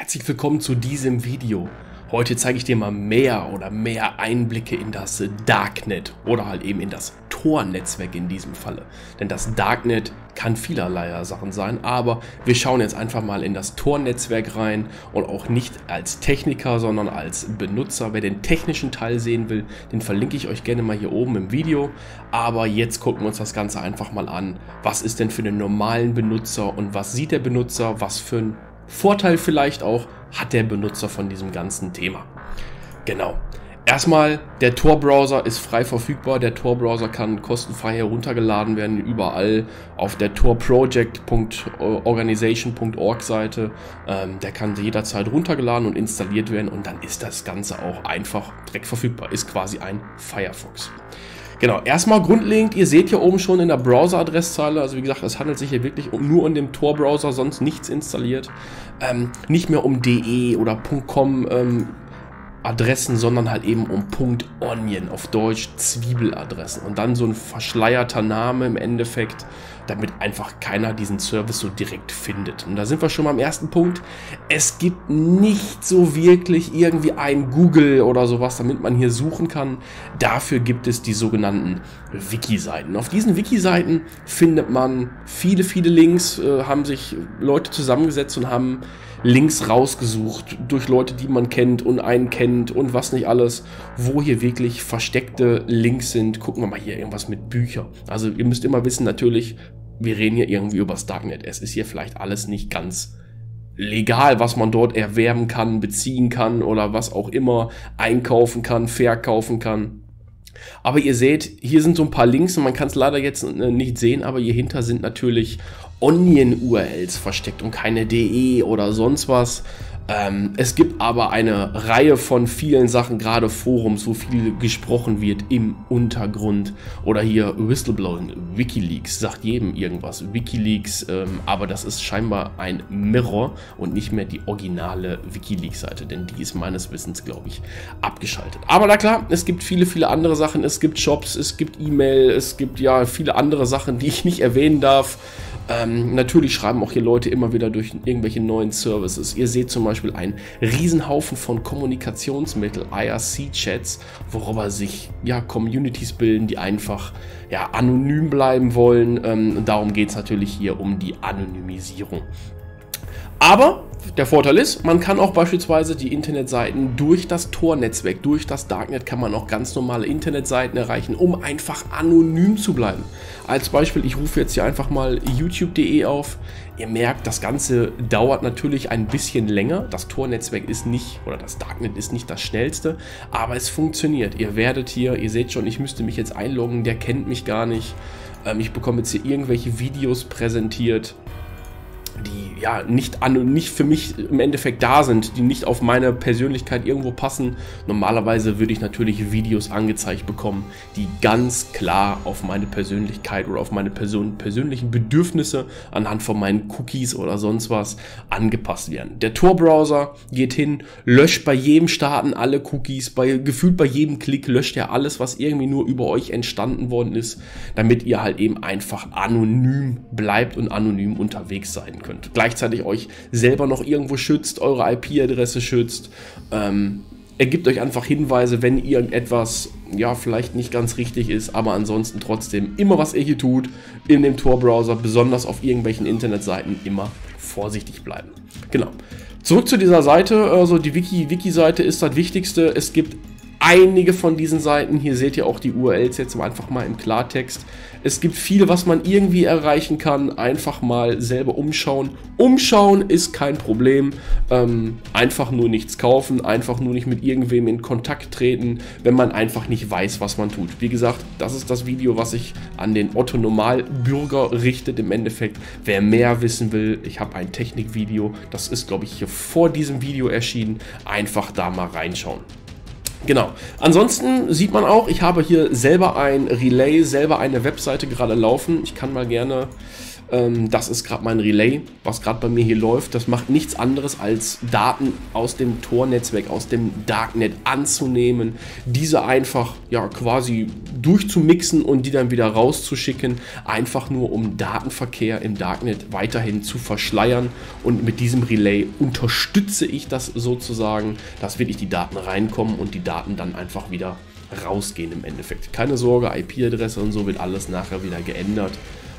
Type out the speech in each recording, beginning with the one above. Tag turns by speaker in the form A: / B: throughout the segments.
A: Herzlich willkommen zu diesem Video. Heute zeige ich dir mal mehr Einblicke in das Darknet oder halt eben in das Tor-Netzwerk in diesem Falle. Denn das Darknet kann vielerlei Sachen sein, aber wir schauen jetzt einfach mal in das Tor-Netzwerk rein und auch nicht als Techniker, sondern als Benutzer. Wer den technischen Teil sehen will, den verlinke ich euch gerne mal hier oben im Video. Aber jetzt gucken wir uns das Ganze einfach mal an. Was ist denn für den normalen Benutzer und was sieht der Benutzer, was für ein Vorteil vielleicht auch hat der Benutzer von diesem ganzen Thema. Genau. Erstmal, der Tor-Browser ist frei verfügbar. Der Tor-Browser kann kostenfrei heruntergeladen werden, überall auf der torproject.organization.org Seite. Der kann jederzeit runtergeladen und installiert werden und dann ist das Ganze auch einfach direkt verfügbar. Ist quasi ein Firefox. Genau, erstmal grundlegend, ihr seht hier oben schon in der Browser-Adresszeile, also wie gesagt, es handelt sich hier wirklich nur um den Tor-Browser, sonst nichts installiert. Nicht mehr um .de oder .com Adressen, sondern halt eben um .onion, auf Deutsch Zwiebeladressen. Und dann so ein verschleierter Name im Endeffekt, damit einfach keiner diesen Service so direkt findet. Und da sind wir schon mal am ersten Punkt. Es gibt nicht so wirklich irgendwie ein Google oder sowas, damit man hier suchen kann. Dafür gibt es die sogenannten Wiki-Seiten. Auf diesen Wiki-Seiten findet man viele Links, haben sich Leute zusammengesetzt und haben Links rausgesucht durch Leute, die man kennt und einen kennt und was nicht alles, wo hier wirklich versteckte Links sind. Gucken wir mal hier irgendwas mit Büchern. Also ihr müsst immer wissen, natürlich, wir reden hier irgendwie über das Darknet. Es ist hier vielleicht alles nicht ganz legal, was man dort erwerben kann, beziehen kann oder was auch immer, einkaufen kann, verkaufen kann. Aber ihr seht, hier sind so ein paar Links und man kann es leider jetzt nicht sehen, aber hier hinter sind natürlich Onion-URLs versteckt und keine DE oder sonst was. Es gibt aber eine Reihe von vielen Sachen, gerade Forums, wo viel gesprochen wird im Untergrund. Oder hier Whistleblowing, Wikileaks, sagt jedem irgendwas. Wikileaks, aber das ist scheinbar ein Mirror und nicht mehr die originale Wikileaks-Seite, denn die ist meines Wissens, glaube ich, abgeschaltet. Aber na klar, es gibt viele andere Sachen. Es gibt Shops, es gibt E-Mail, es gibt ja viele andere Sachen, die ich nicht erwähnen darf. Natürlich schreiben auch hier Leute immer wieder durch irgendwelche neuen Services. Ihr seht zum Beispiel einen Riesenhaufen von Kommunikationsmitteln, IRC-Chats, worüber sich ja Communities bilden, die einfach ja anonym bleiben wollen. Und darum geht es natürlich hier um die Anonymisierung. Aber der Vorteil ist, man kann auch beispielsweise die Internetseiten durch das Tor-Netzwerk, durch das Darknet kann man auch ganz normale Internetseiten erreichen, um einfach anonym zu bleiben. Als Beispiel, ich rufe jetzt hier einfach mal youtube.de auf. Ihr merkt, das Ganze dauert natürlich ein bisschen länger. Das Tor-Netzwerk ist nicht, oder das Darknet ist nicht das schnellste, aber es funktioniert. Ihr werdet hier, ihr seht schon, ich müsste mich jetzt einloggen, der kennt mich gar nicht. Ich bekomme jetzt hier irgendwelche Videos präsentiert, die ja nicht für mich im Endeffekt da sind, die nicht auf meine Persönlichkeit irgendwo passen. Normalerweise würde ich natürlich Videos angezeigt bekommen, die ganz klar auf meine Persönlichkeit oder auf meine persönlichen Bedürfnisse anhand von meinen Cookies oder sonst was angepasst werden. Der Tor-Browser geht hin, löscht bei jedem Starten alle Cookies, gefühlt bei jedem Klick löscht er alles, was irgendwie nur über euch entstanden worden ist, damit ihr halt eben einfach anonym bleibt und anonym unterwegs sein könnt. Gleichzeitig euch selber noch irgendwo schützt, eure IP-Adresse schützt. Er gibt euch einfach Hinweise, wenn irgendetwas ja vielleicht nicht ganz richtig ist, aber ansonsten trotzdem immer, was ihr hier tut, in dem Tor-Browser, besonders auf irgendwelchen Internetseiten, immer vorsichtig bleiben. Genau. Zurück zu dieser Seite, also die Wiki-Seite ist das Wichtigste. Es gibt einige von diesen Seiten, hier seht ihr auch die URLs jetzt einfach mal im Klartext. Es gibt viel, was man irgendwie erreichen kann, einfach mal selber umschauen. Umschauen ist kein Problem, einfach nur nichts kaufen, einfach nur nicht mit irgendwem in Kontakt treten, wenn man einfach nicht weiß, was man tut. Wie gesagt, das ist das Video, was sich an den Otto-Normalbürger richtet im Endeffekt. Wer mehr wissen will, ich habe ein Technikvideo, das ist glaube ich hier vor diesem Video erschienen, einfach da mal reinschauen. Genau. Ansonsten sieht man auch, ich habe hier selber ein Relay, selber eine Webseite gerade laufen. Ich kann mal gerne Das ist gerade mein Relay, was gerade bei mir hier läuft. Das macht nichts anderes als Daten aus dem Tor-Netzwerk, aus dem Darknet anzunehmen, diese einfach ja quasi durchzumixen und die dann wieder rauszuschicken, einfach nur um Datenverkehr im Darknet weiterhin zu verschleiern. Und mit diesem Relay unterstütze ich das sozusagen, dass wirklich die Daten reinkommen und die Daten dann einfach wieder rausgehen im Endeffekt. Keine Sorge, IP-Adresse und so wird alles nachher wieder geändert.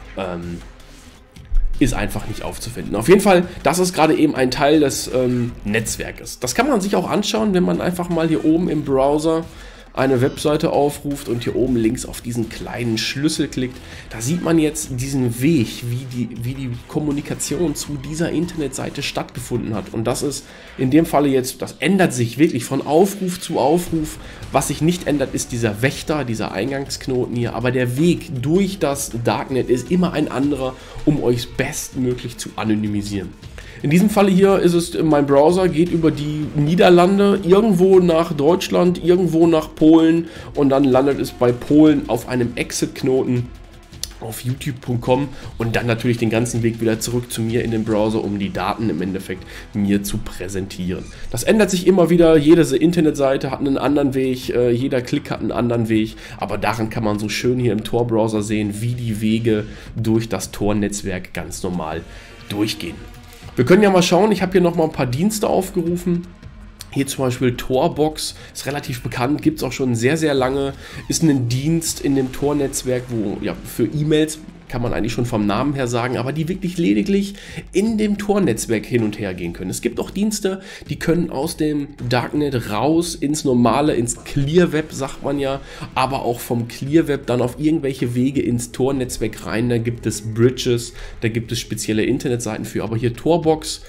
A: Ist einfach nicht aufzufinden. Auf jeden Fall, das ist gerade eben ein Teil des Netzwerkes. Das kann man sich auch anschauen, wenn man einfach mal hier oben im Browser eine Webseite aufruft und hier oben links auf diesen kleinen Schlüssel klickt. Da sieht man jetzt diesen Weg, wie die Kommunikation zu dieser Internetseite stattgefunden hat. Und das ist in dem Falle jetzt, das ändert sich wirklich von Aufruf zu Aufruf. Was sich nicht ändert, ist dieser Wächter, dieser Eingangsknoten hier. Aber der Weg durch das Darknet ist immer ein anderer, um euch bestmöglich zu anonymisieren. In diesem Falle hier ist es, mein Browser geht über die Niederlande, irgendwo nach Deutschland, irgendwo nach Polen und dann landet es bei Polen auf einem Exit-Knoten auf youtube.com und dann natürlich den ganzen Weg wieder zurück zu mir in den Browser, um die Daten im Endeffekt mir zu präsentieren. Das ändert sich immer wieder, jede Internetseite hat einen anderen Weg, jeder Klick hat einen anderen Weg, aber daran kann man so schön hier im Tor-Browser sehen, wie die Wege durch das Tor-Netzwerk ganz normal durchgehen. Wir können ja mal schauen, ich habe hier nochmal ein paar Dienste aufgerufen. Hier zum Beispiel Torbox, ist relativ bekannt, gibt es auch schon sehr, sehr lange. Ist ein Dienst in dem Tor-Netzwerk, wo ja für E-Mails, kann man eigentlich schon vom Namen her sagen, aber die wirklich lediglich in dem Tor-Netzwerk hin und her gehen können. Es gibt auch Dienste, die können aus dem Darknet raus ins normale, ins Clear Web, sagt man ja, aber auch vom Clear Web dann auf irgendwelche Wege ins Tor-Netzwerk rein. Da gibt es Bridges, da gibt es spezielle Internetseiten für, aber hier Torbox,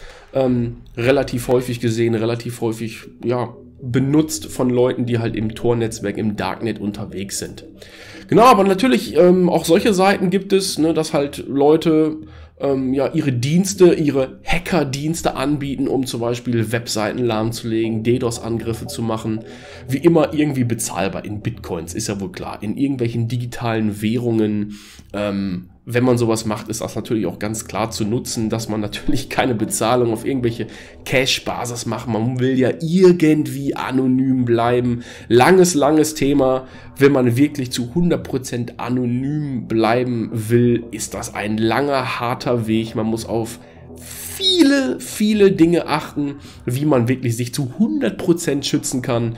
A: relativ häufig gesehen, relativ häufig, ja, benutzt von Leuten, die halt im Tor-Netzwerk, im Darknet unterwegs sind. Genau, aber natürlich auch solche Seiten gibt es, ne, dass halt Leute ja, ihre Dienste, ihre Hacker-Dienste anbieten, um zum Beispiel Webseiten lahmzulegen, DDoS-Angriffe zu machen. Wie immer irgendwie bezahlbar in Bitcoins, ist ja wohl klar. In irgendwelchen digitalen Währungen. Wenn man sowas macht, ist das natürlich auch ganz klar zu nutzen, dass man natürlich keine Bezahlung auf irgendwelche Cash-Basis macht. Man will ja irgendwie anonym bleiben. Langes Thema. Wenn man wirklich zu 100% anonym bleiben will, ist das ein langer, harter Weg. Man muss auf viele Dinge achten, wie man wirklich sich zu 100% schützen kann.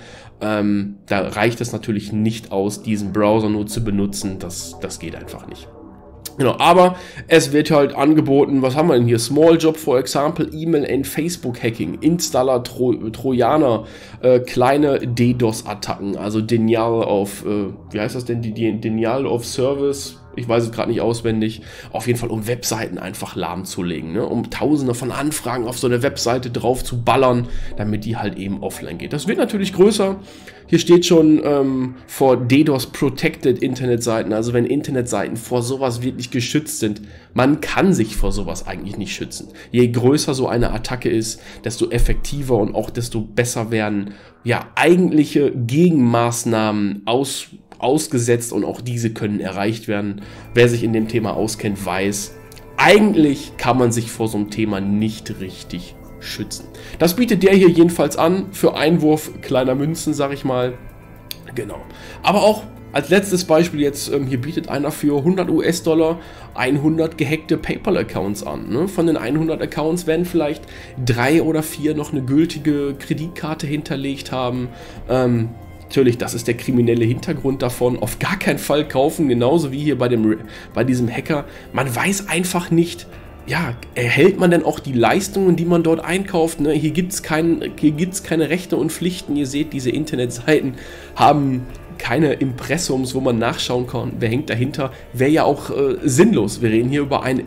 A: Da reicht es natürlich nicht aus, diesen Browser nur zu benutzen. Das geht einfach nicht. Genau, aber es wird halt angeboten, was haben wir denn hier? Small Job, for example, E-Mail and Facebook Hacking, Installer, Trojaner, kleine DDoS-Attacken, also Denial of, wie heißt das denn, die Denial of Service, ich weiß es gerade nicht auswendig, auf jeden Fall um Webseiten einfach lahmzulegen, ne? Um tausende von Anfragen auf so eine Webseite drauf zu ballern, damit die halt eben offline geht. Das wird natürlich größer. Hier steht schon vor DDoS Protected Internetseiten, also wenn Internetseiten vor sowas wirklich geschützt sind. Man kann sich vor sowas eigentlich nicht schützen. Je größer so eine Attacke ist, desto effektiver und auch desto besser werden ja eigentliche Gegenmaßnahmen ausgesetzt und auch diese können erreicht werden. Wer sich in dem Thema auskennt, weiß, eigentlich kann man sich vor so einem Thema nicht richtig schützen. Das bietet der hier jedenfalls an für Einwurf kleiner Münzen, sag ich mal. Genau. Aber auch als letztes Beispiel jetzt, hier bietet einer für 100 US-Dollar 100 gehackte PayPal-Accounts an. Ne? Von den 100 Accounts werden vielleicht 3 oder 4 noch eine gültige Kreditkarte hinterlegt haben. Natürlich, das ist der kriminelle Hintergrund davon. Auf gar keinen Fall kaufen, genauso wie hier bei diesem Hacker. Man weiß einfach nicht, ja, erhält man denn auch die Leistungen, die man dort einkauft? Ne? Hier gibt's keine Rechte und Pflichten. Ihr seht, diese Internetseiten haben keine Impressums, wo man nachschauen kann, wer hängt dahinter. Wäre ja auch sinnlos. Wir reden hier über ein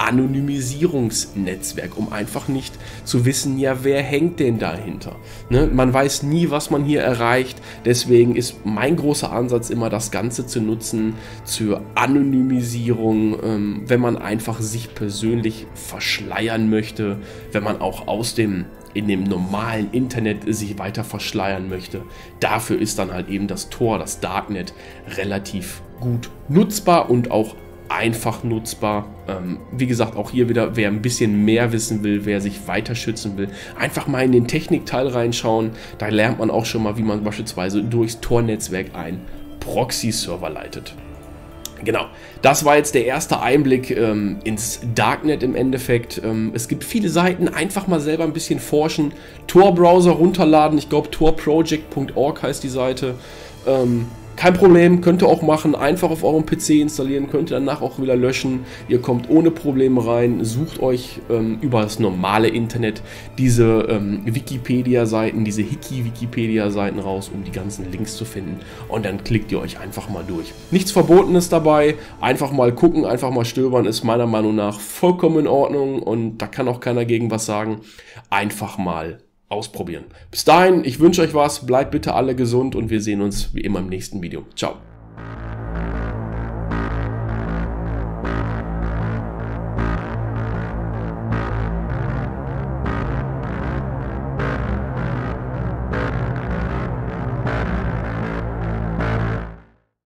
A: Anonymisierungsnetzwerk, um einfach nicht zu wissen, ja, wer hängt denn dahinter? Ne? Man weiß nie, was man hier erreicht. Deswegen ist mein großer Ansatz immer, das Ganze zu nutzen zur Anonymisierung, wenn man einfach sich persönlich verschleiern möchte, wenn man auch in dem normalen Internet sich weiter verschleiern möchte. Dafür ist dann halt eben das Tor, das Darknet, relativ gut nutzbar und auch einfach nutzbar. Wie gesagt, auch hier wieder, wer ein bisschen mehr wissen will, wer sich weiter schützen will, einfach mal in den Technikteil reinschauen. Da lernt man auch schon mal, wie man beispielsweise durchs Tor-Netzwerk einen Proxy-Server leitet. Genau, das war jetzt der erste Einblick ins Darknet im Endeffekt. Es gibt viele Seiten, einfach mal selber ein bisschen forschen, Tor-Browser runterladen, ich glaube torproject.org heißt die Seite. Kein Problem, könnt ihr auch machen, einfach auf eurem PC installieren, könnt ihr danach auch wieder löschen. Ihr kommt ohne Probleme rein, sucht euch über das normale Internet diese Wikipedia-Seiten, diese Hiki-Wikipedia-Seiten raus, um die ganzen Links zu finden. Und dann klickt ihr euch einfach mal durch. Nichts Verbotenes dabei, einfach mal gucken, einfach mal stöbern, ist meiner Meinung nach vollkommen in Ordnung und da kann auch keiner gegen was sagen. Einfach mal ausprobieren. Bis dahin, ich wünsche euch was, bleibt bitte alle gesund und wir sehen uns wie immer im nächsten Video. Ciao.